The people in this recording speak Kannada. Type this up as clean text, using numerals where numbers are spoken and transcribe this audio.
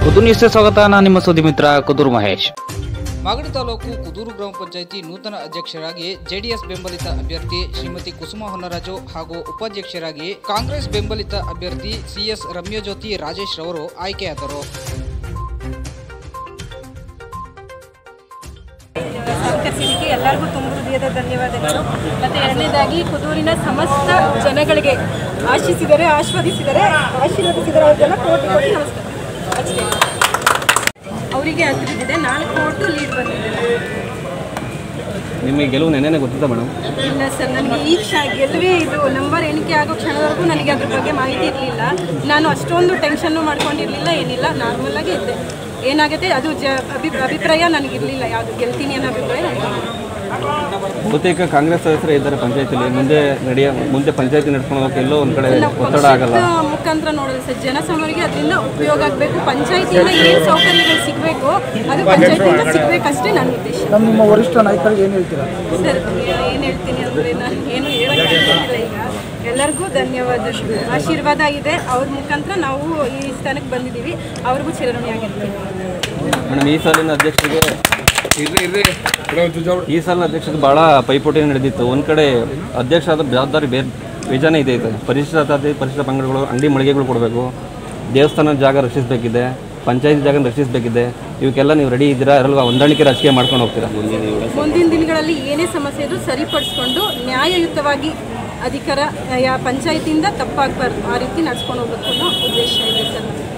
ಕುದೂರು ನ್ಯೂಸ್ಗೆ ಸ್ವಾಗತ. ನಾನು ನಿಮ್ಮ ಸುದ್ದಿ ಮಿತ್ರ ಕುದೂರು ಮಹೇಶ್. ಮಾಗಡಿ ತಾಲೂಕು ಕುದೂರು ಗ್ರಾಮ ಪಂಚಾಯಿತಿ ನೂತನ ಅಧ್ಯಕ್ಷರಾಗಿ ಜೆಡಿಎಸ್ ಬೆಂಬಲಿತ ಅಭ್ಯರ್ಥಿ ಶ್ರೀಮತಿ ಕುಸುಮ ಹೊನ್ನರಾಜು ಹಾಗೂ ಉಪಾಧ್ಯಕ್ಷರಾಗಿ ಕಾಂಗ್ರೆಸ್ ಬೆಂಬಲಿತ ಅಭ್ಯರ್ಥಿ ಸಿಎಸ್ ರಮ್ಯಜ್ಯೋತಿ ರಾಜೇಶ್ ರವರು ಆಯ್ಕೆಯಾದರು. ಸಹಕರಿಸಿದ್ದಕ್ಕೆ ಎಲ್ಲರಿಗೂ ತುಂಬ ಹೃದಯದ ಧನ್ಯವಾದಗಳು. ಮತ್ತು ಎರಡನೇದಾಗಿ ಕುದೂರಿನ ಸಮಸ್ತ ಜನಗಳಿಗೆ ಆಶೀರ್ವದಿಸಿದ್ದಾರೆ ಅವ್ರಿಗೆಲ್ಲ ಕೋಟಿ ನಮಸ್ಕಾರ. ಅಷ್ಟೇ, ಅವರಿಗೆ ಹತ್ತಿರದಿದೆ 4 ಕೋಟಿ ಲೀಡ್ ಬಂದಿದೆ. ನಿಮಗೆ ಗೆಲುವು ನೆನ್ನೆ ಗೊತ್ತಿತ್ತಾ ಮೇಡಮ್? ಇಲ್ಲ ಸರ್, ನನಗೆ ಈ ಗೆಲುವೇ ಇದು ನಂಬರ್ ಎಣಿಕೆ ಆಗೋ ಕ್ಷಣವರೆಗೂ ನನಗೆ ಅದ್ರ ಬಗ್ಗೆ ಮಾಹಿತಿ ಇರಲಿಲ್ಲ. ನಾನು ಅಷ್ಟೊಂದು ಟೆನ್ಷನ್ನು ಮಾಡ್ಕೊಂಡಿರಲಿಲ್ಲ, ಏನಿಲ್ಲ, ನಾರ್ಮಲಾಗಿ ಇದ್ದೆ. ಏನಾಗುತ್ತೆ ಅದು ಅಭಿಪ್ರಾಯ ನನಗಿರಲಿಲ್ಲ, ಯಾವುದು ಗೆಲ್ತೀನಿ ಅನ್ನೋ ಅಭಿಪ್ರಾಯ ನನಗೆ. ಬಹುತೇಕ ಕಾಂಗ್ರೆಸ್ ಸದಸ್ಯರು ಇದ್ದಾರೆ ಪಂಚಾಯತಿಲಿ. ಮುಂದೆ ಪಂಚಾಯತಿ ನಡ್ಕೊಂಡು ಹೋಗೋಕೆ ಎಲ್ಲೋ ಒಂದು ಕಡೆ ಒತ್ತಡ ಆಗಲ್ಲ ಮುಖಾಂತರ ನೋಡೋದು ಸರ್, ಜನಸಾಮಾನ್ಯರಿಗೆ ಅದರಿಂದ ಉಪಯೋಗ ಆಗಬೇಕು. ಪಂಚಾಯತಿಯಿಂದ ಏನು ಸೌಕರ್ಯಗಳು ಸಿಗಬೇಕು ಅದು ಪಂಚಾಯತಿಯಿಂದ ಸಿಗಬೇಕಷ್ಟೇ ನನ್ನ ಉದ್ದೇಶ. ನಿಮ್ಮ ವರಿಷ್ಠ ನಾಯಕರಿಗೆ ಏನು ಹೇಳ್ತೀರಾ ಸರ್? ಏನು ಹೇಳ್ತೀನಿ ಅಂದರೆ ನಾನು ಏನು ಹೇಳೋಕ್ಕಾಗ್ತಿಲ್ಲ. ಈಗ ಎಲ್ಲರಿಗೂ ಧನ್ಯವಾದಗಳು, ಆಶೀರ್ವಾದ ಇದೆ. ಅವ್ರ ಮುಖಾಂತರ ನಾವು ಈ ಸ್ಥಾನಕ್ಕೆ ಬಂದಿದ್ದೀವಿ. ಅವ್ರಿಗೂ ಚಿರಋಣಿಯಾಗಿರ್ತೀವಿ. ಮೇಡಮ್, ಈ ಸಾಲಿನ ಅಧ್ಯಕ್ಷರಿಗೆ ಭಾಳ ಪೈಪೋಟಿ ನಡೆದಿತ್ತು. ಒಂದು ಕಡೆ ಅಧ್ಯಕ್ಷ ಆದ ಜವಾಬ್ದಾರಿ ಬೇಜಾನೇ ಇದೆ. ಪರಿಶಿಷ್ಟ ಪಂಗಡಗಳು ಅಂಗಡಿ ಮಳಿಗೆಗಳು ಕೊಡಬೇಕು, ದೇವಸ್ಥಾನದ ಜಾಗ ರಕ್ಷಿಸಬೇಕಿದೆ, ಪಂಚಾಯತಿ ಜಾಗ ರಕ್ಷಿಸಬೇಕಿದೆ. ಇವಕ್ಕೆಲ್ಲ ನೀವು ರೆಡಿ ಇದ್ದೀರಾ? ಅದರಲ್ಲೂ ಹೊಂದಾಣಿಕೆ ರಾಜಕೀಯ ಮಾಡ್ಕೊಂಡು ಹೋಗ್ತೀರಾ? ಮುಂದಿನ ದಿನಗಳಲ್ಲಿ ಏನೇ ಸಮಸ್ಯೆ ಇದ್ರೂ ಸರಿಪಡಿಸ್ಕೊಂಡು ನ್ಯಾಯಯುತವಾಗಿ ಅಧಿಕಾರ ಪಂಚಾಯತಿಯಿಂದ ತಪ್ಪಾಗಬಾರ್ದು, ಆ ರೀತಿ ನಡ್ಸ್ಕೊಂಡು ಹೋಗ್ಬೇಕು ಅನ್ನೋ ಉದ್ದೇಶ ಇದೆ ಸರ್.